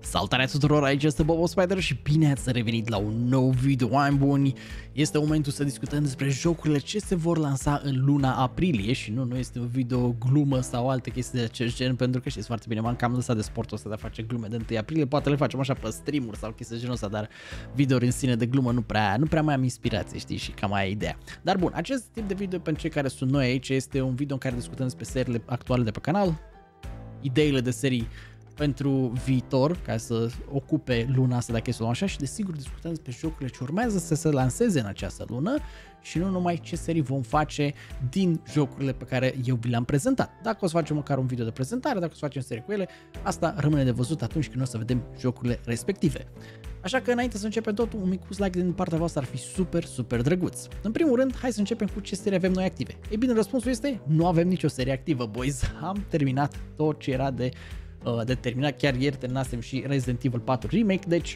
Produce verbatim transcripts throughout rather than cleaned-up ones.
Salutare tuturor, aici este Bobo Spider și bine ați revenit la un nou video, oameni buni. Este momentul să discutăm despre jocurile ce se vor lansa în luna aprilie și nu, nu este un video glumă sau alte chestii de acest gen, pentru că știți foarte bine, m-am cam lăsat de sportul ăsta de a face glume de întâi aprilie, poate le facem așa pe stream-uri sau chestii de genul ăsta, dar videouri în sine de glumă nu prea, nu prea mai am inspirație, știi, și cam aia e ideea. Dar bun, acest tip de video pentru cei care sunt noi aici este un video în care discutăm despre seriile actuale de pe canal, ideile de serii pentru viitor, ca să ocupe luna asta, dacă e să o luăm așa, și desigur discutăm despre jocurile ce urmează să se lanseze în această lună și nu numai ce serii vom face din jocurile pe care eu vi le-am prezentat. Dacă o să facem măcar un video de prezentare, dacă o să facem serie cu ele, asta rămâne de văzut atunci când o să vedem jocurile respective. Așa că înainte să începem totul, un micus like din partea voastră ar fi super, super drăguț. În primul rând, hai să începem cu ce serie avem noi active. Ei bine, răspunsul este, nu avem nicio serie activă, boys. Am terminat tot ce era de de terminat, chiar ieri terminasem și Resident Evil patru Remake, deci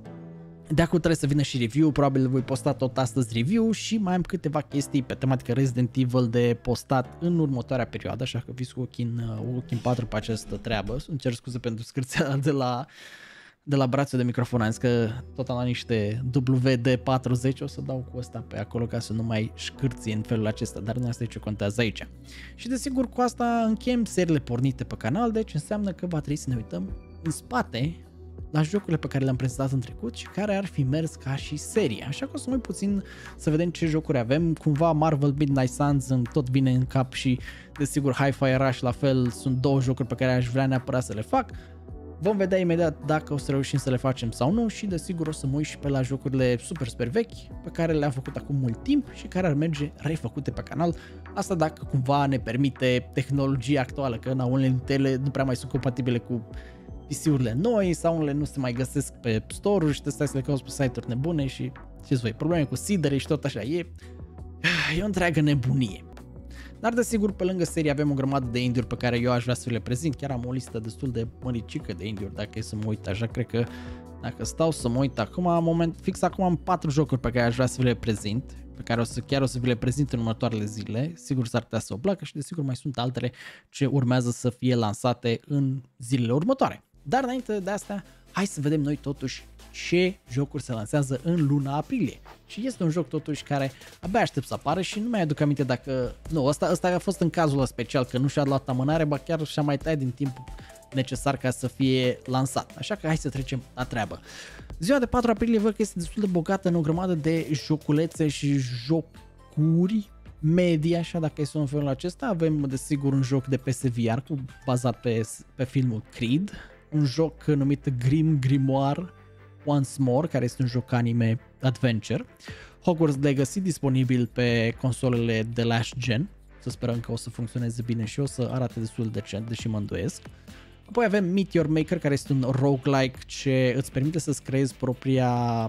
de acum trebuie să vină și review, probabil voi posta tot astăzi review și mai am câteva chestii pe tematică Resident Evil de postat în următoarea perioadă, așa că fiți cu ochii în, ochii în patru pe această treabă. Îmi cer scuze pentru scârțeala de la de la brațul de microfon, am zis că tot am la niște W D patruzeci, o să dau cu ăsta pe acolo ca să nu mai șcârție în felul acesta, dar nu asta e ce contează aici. Și desigur cu asta încheiem seriile pornite pe canal, deci înseamnă că va trebui să ne uităm în spate la jocurile pe care le-am prezentat în trecut și care ar fi mers ca și serie. Așa că o să mai puțin să vedem ce jocuri avem. Cumva Marvel Midnight Suns îmi tot vine în cap și desigur Hi-Fi Rush la fel, sunt două jocuri pe care aș vrea neapărat să le fac. Vom vedea imediat dacă o să reușim să le facem sau nu și desigur o să mă uit și pe la jocurile super super vechi pe care le-am făcut acum mult timp și care ar merge refăcute pe canal. Asta dacă cumva ne permite tehnologia actuală, că na, unele dintre ele nu prea mai sunt compatibile cu P C-urile noi sau unele nu se mai găsesc pe store-uri și te stai să le cauți pe site-uri nebune și știți voi, probleme cu seedere și tot așa, e, e o întreagă nebunie. Dar desigur pe lângă serie avem o grămadă de indie-uri pe care eu aș vrea să vi le prezint, chiar am o listă destul de măricică de indie-uri dacă e să mă uit așa, cred că dacă stau să mă uit acum, moment, fix acum am patru jocuri pe care aș vrea să vi le prezint, pe care o să, chiar o să vi le prezint în următoarele zile, sigur s-ar putea să o placă și desigur mai sunt altele ce urmează să fie lansate în zilele următoare. Dar înainte de asta, hai să vedem noi totuși ce jocuri se lansează în luna aprilie. Și este un joc totuși care abia aștept să apară și nu mai aduc aminte dacă... Nu, ăsta, ăsta a fost în cazul ăla special, că nu și-a luat amânare, ba chiar și-a mai tăiat din timpul necesar ca să fie lansat. Așa că hai să trecem la treabă. Ziua de patru aprilie văd că este destul de bogată în o grămadă de joculețe și jocuri media, așa dacă este în felul acesta. Avem desigur un joc de P S V R cu, bazat pe, pe filmul Creed, un joc numit Grim Grimoire Once More, care este un joc anime adventure, Hogwarts Legacy, disponibil pe consolele de last gen, să sperăm că o să funcționeze bine și o să arate destul de decent, deși mă îndoiesc. Apoi avem Meteor Maker, care este un roguelike ce îți permite să-ți creezi propria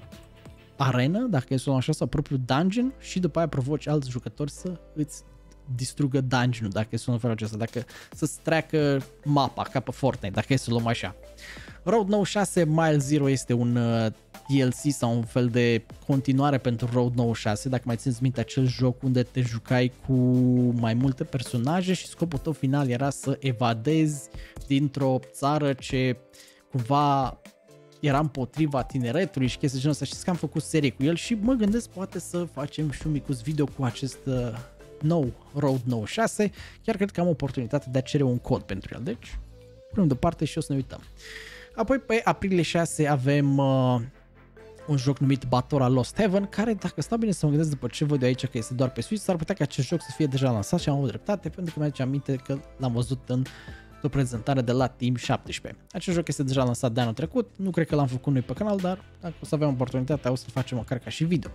arenă, dacă e să o luăm așa, sau propriul dungeon și după aia provoci alți jucători să îți distrugă dungeon-ul, dacă e să o luăm felul acesta, dacă să-ți treacă mapa ca pe Fortnite, dacă e să o luăm așa. Road nouăzeci și șase Mile Zero este un uh, D L C sau un fel de continuare pentru Road nouăzeci și șase, dacă mai țineți minte acel joc unde te jucai cu mai multe personaje și scopul tău final era să evadezi dintr-o țară ce cumva era împotriva tineretului și chestii genul ăsta. Știți că am făcut serie cu el și mă gândesc poate să facem și un micus video cu acest uh, nou Road nouăzeci și șase, chiar cred că am oportunitatea de a cere un cod pentru el, deci punem deoparte și o să ne uităm. Apoi pe aprilie șase avem uh, un joc numit Batora Lost Heaven, care dacă stau bine să mă gândesc după ce văd eu aici că este doar pe Switch, s-ar putea ca acest joc să fie deja lansat și am avut dreptate, pentru că mi-aduce aminte că l-am văzut în o prezentare de la Team șaptesprezece. Acest joc este deja lansat de anul trecut, nu cred că l-am făcut noi pe canal, dar dacă o să avem oportunitatea o să-l facem măcar ca și video.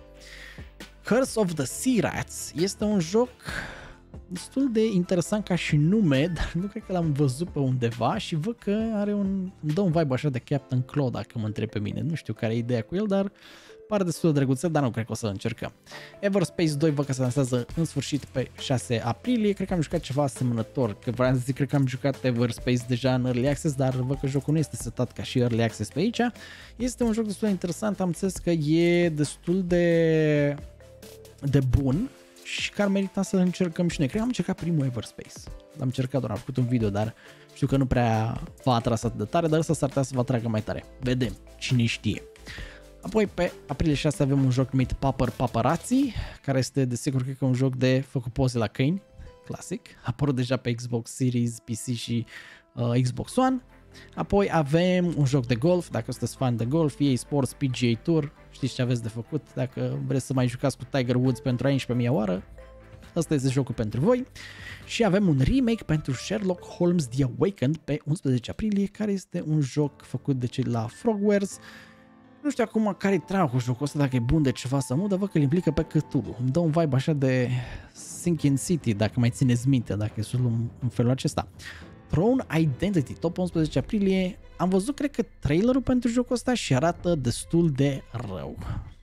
Curse of the Sea Rats este un joc destul de interesant ca și nume, dar nu cred că l-am văzut pe undeva și văd că are un, îmi dă un vibe așa de Captain Claw dacă mă întreb pe mine. Nu știu care e ideea cu el, dar pare destul de drăguț, dar nu cred că o să încercăm. Everspace doi văd că se lansează în sfârșit pe șase aprilie, cred că am jucat ceva asemănător, că vreau să zic, cred că am jucat Everspace deja în Early Access, dar văd că jocul nu este setat ca și Early Access pe aici. Este un joc destul de interesant, am înțeles că e destul de, de bun și că ar merita să încercăm și noi. Cred că am încercat primul Everspace. L-am încercat doar, am făcut un video, dar știu că nu prea v-a atras atât de tare, dar ăsta s-ar putea să vă atragă mai tare. Vedem, cine știe. Apoi pe aprilie șase avem un joc numit Paper Paparazzi, care este desigur cred că un joc de făcut poze la câini, clasic. A apărut deja pe Xbox Series, P C și uh, Xbox One. Apoi avem un joc de golf, dacă sunteți fan de golf, E A Sports P G A Tour, știți ce aveți de făcut, dacă vreți să mai jucați cu Tiger Woods pentru a unsprezecea mie oară, ăsta este jocul pentru voi. Și avem un remake pentru Sherlock Holmes The Awakened pe unsprezece aprilie, care este un joc făcut de cei la Frogwares. Nu știu acum care-i treaba cu jocul ăsta, dacă e bun de ceva sau nu, dar văd că îl implică pe Cthulhu. Îmi dă un vibe așa de Sinking City, dacă mai țineți minte, dacă e în, în felul acesta. Throne Identity, tot pe unsprezece aprilie, am văzut cred că trailerul pentru jocul ăsta și arată destul de rău.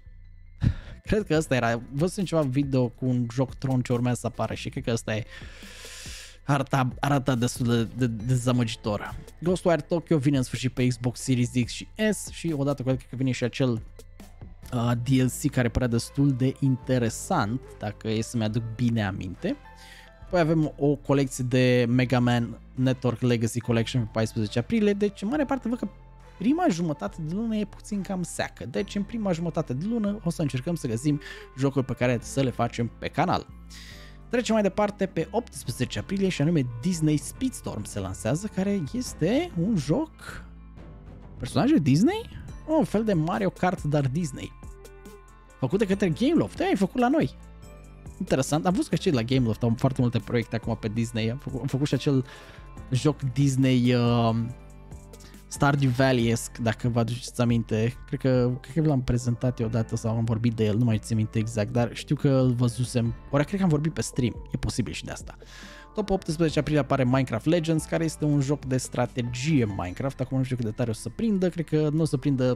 Cred că ăsta era, văzusem ceva video cu un joc Tron ce urmează să apară și cred că ăsta e, arăta, arăta destul de, de, de dezamăgitor. Ghostwire Tokyo vine în sfârșit pe Xbox Series X și S și odată cu el cred că vine și acel uh, D L C care părea destul de interesant, dacă e să-mi aduc bine aminte. Apoi avem o colecție de Mega Man Network Legacy Collection pe paisprezece aprilie, deci în mare parte văd că prima jumătate de lună e puțin cam seacă, deci în prima jumătate de lună o să încercăm să găsim jocuri pe care să le facem pe canal. Trecem mai departe pe optsprezece aprilie și anume Disney Speedstorm se lansează, care este un joc personaje Disney? Oh, un fel de Mario Kart, dar Disney. Făcut de către Gameloft, ai făcut la noi. Interesant, am văzut că cei la Gameloft au foarte multe proiecte acum pe Disney, am făcut, am făcut și acel joc Disney uh, Stardew Valley-esc, dacă vă aduceți aminte, cred că, cred că l-am prezentat eu odată sau am vorbit de el, nu mai țin minte exact, dar știu că îl văzusem, ori cred că am vorbit pe stream, e posibil și de asta. Tot pe optsprezece aprilie apare Minecraft Legends, care este un joc de strategie Minecraft, acum nu știu cât de tare o să prindă, cred că nu o să prindă,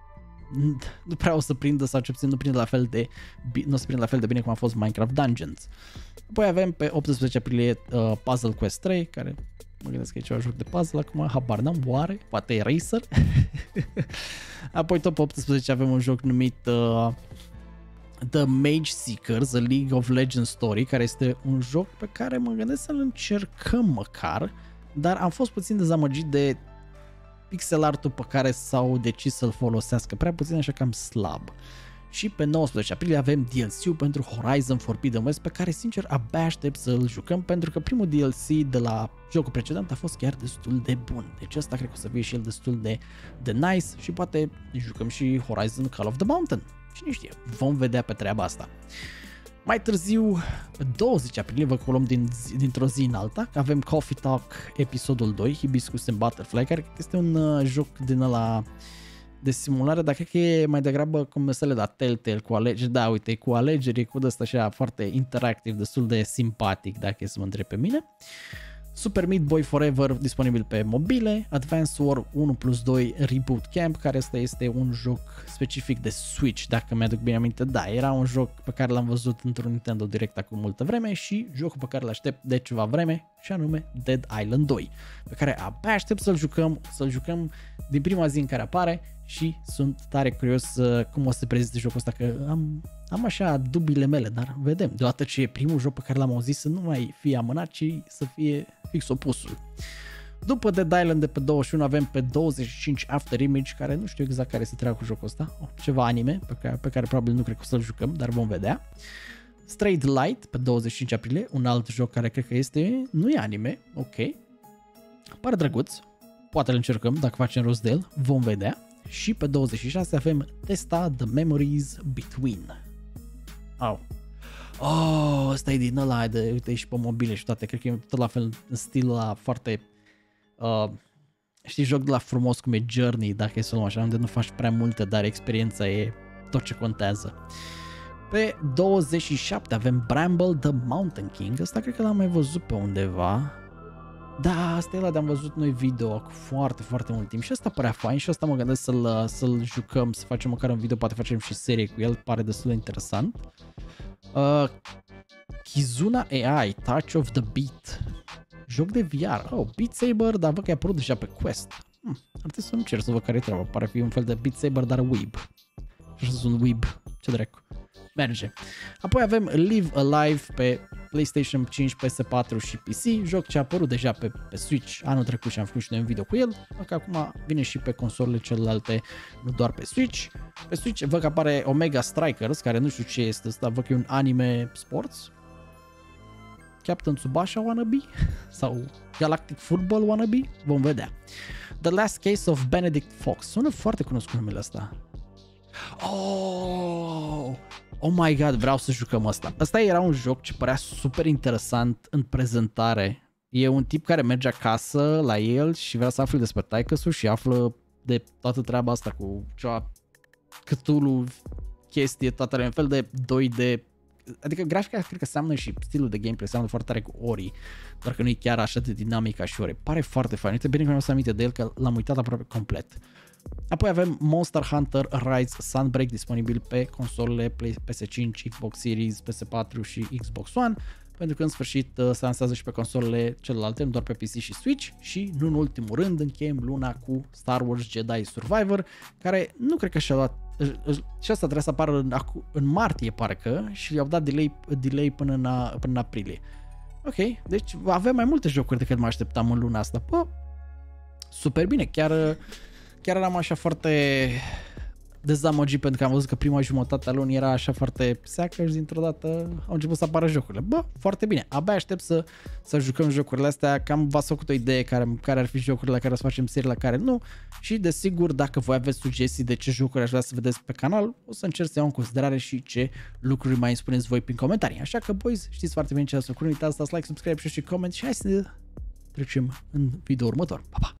nu prea o să prindă sau ce puțin nu prinde la fel de, nu o să prindă la fel de bine cum a fost Minecraft Dungeons. Apoi avem pe optsprezece aprilie uh, Puzzle Quest trei, care mă gândesc că e ceva joc de puzzle acum, habar n-am, oare? Poate e Racer? Apoi tot pe optsprezece avem un joc numit uh, The Mage Seekers, A League of Legends Story, care este un joc pe care mă gândesc să-l încercăm măcar, dar am fost puțin dezamăgit de pixel art-ul pe care s-au decis să-l folosească, prea puțin așa cam slab. Și pe nouăsprezece aprilie avem D L C-ul pentru Horizon Forbidden West, pe care sincer abia aștept să-l jucăm, pentru că primul D L C de la jocul precedent a fost chiar destul de bun. Deci ăsta cred că o să fie și el destul de, de nice și poate jucăm și Horizon Call of the Mountain. Cine știe, vom vedea pe treaba asta. Mai târziu, pe douăzeci aprilie, vă colom din, dintr-o zi în alta, că avem Coffee Talk episodul doi, Hibiscus and Butterfly, care este un uh, joc din ăla de simulare, dar cred că e mai degrabă cum mesele de Telltale cu alegeri, da, uite, cu alegeri, cu ăsta așa foarte interactiv, destul de simpatic, dacă e să mă întreb pe mine. Super Meat Boy Forever, disponibil pe mobile, Advance War unu plus doi Reboot Camp, care ăsta este un joc specific de Switch, dacă mi-aduc bine aminte, da, era un joc pe care l-am văzut într-un Nintendo Direct acum multă vreme și jocul pe care l-aștept de ceva vreme, și anume Dead Island doi, pe care abia aștept să-l jucăm, să-l jucăm din prima zi în care apare și sunt tare curios uh, cum o să se prezinte jocul ăsta, că am, am așa dubile mele, dar vedem, deodată ce e primul joc pe care l-am auzit să nu mai fie amânat, ci să fie fix opusul. După Dead Island de pe douăzeci și unu avem pe douăzeci și cinci After Image, care nu știu exact care se treacă cu jocul ăsta, oh, ceva anime pe care, pe care probabil nu cred că o să-l jucăm, dar vom vedea. Straight Light pe douăzeci și cinci aprilie, un alt joc care cred că este, nu e anime, ok, pare drăguț, poate îl încercăm dacă facem rost de el, vom vedea. Și pe douăzeci și șase avem Testa The Memories Between. Au. Oh, ăsta e din ăla de, uite, și pe mobile și toate, cred că e tot la fel în stil la foarte, uh, știi, joc de la frumos cum e Journey, dacă e să luăm așa, unde nu faci prea multe, dar experiența e tot ce contează. Pe douăzeci și șapte avem Bramble The Mountain King, ăsta cred că l-am mai văzut pe undeva. Da, asta e ăla de-am văzut noi video cu foarte, foarte mult timp și ăsta părea fain și ăsta mă gândesc să-l să-l jucăm, să facem măcar un video, poate facem și serie cu el, pare destul de interesant. Uh, Kizuna A I, Touch of the Beat, joc de V R, oh, Beat Saber, dar văd că a apărut deja pe Quest. Hmm, ar trebui să nu cer să văd care e treaba, pare fi un fel de Beat Saber, dar weeb. Și sunt weeb ce dracu. Merge. Apoi avem Live Alive pe PlayStation cinci, P S patru și P C, joc ce a apărut deja pe, pe Switch anul trecut și am făcut și noi un video cu el, că acum vine și pe consolele celelalte, nu doar pe Switch. Pe Switch văd că apare Omega Strikers, care nu știu ce este ăsta, văd că e un anime sports. Captain Tsubasa wannabe? Sau Galactic Football wannabe? Vom vedea. The Last Case of Benedict Fox. Sună foarte cunoscut numele ăsta. Oh! Oh my god, vreau să jucăm asta. Asta era un joc ce părea super interesant în prezentare. E un tip care merge acasă la el și vrea să afle despre taică-su și află de toată treaba asta cu ceva Cthulhu, chestie, toată un fel de doi D. Adică grafica cred că seamănă și stilul de gameplay seamănă foarte tare cu Ori, doar că nu e chiar așa de dinamic ca și Ori. Pare foarte fain. Uite, bine că mi-am să aminte de el, că l-am uitat aproape complet. Apoi avem Monster Hunter Rise Sunbreak, disponibil pe consolele P S cinci, Xbox Series, P S patru și Xbox One, pentru că în sfârșit se lansează și pe consolele celelalte, nu doar pe P C și Switch. Și nu în ultimul rând încheiem luna cu Star Wars Jedi Survivor, care nu cred că și-a luat, și asta trebuie să apară în, în martie parcă, și i-au dat delay, delay până, în, până în aprilie. Ok, deci avem mai multe jocuri decât mă așteptam în luna asta. Bă, super bine, chiar, chiar eram așa foarte dezamăgit pentru că am văzut că prima jumătate a lunii era așa foarte seacă și dintr-o dată au început să apară jocurile. Bă, foarte bine, abia aștept să, să jucăm jocurile astea, cam v-ați făcut o idee care, care ar fi jocurile la care o să facem serii, la care nu, și desigur dacă voi aveți sugestii de ce jocuri aș vrea să vedeți pe canal, o să încerc să iau în considerare și ce lucruri mai spuneți voi prin comentarii. Așa că, boys, știți foarte bine ce ați făcut, nu uitați să dați like, subscribe și și comment și hai să trecem în video următor. Pa, pa!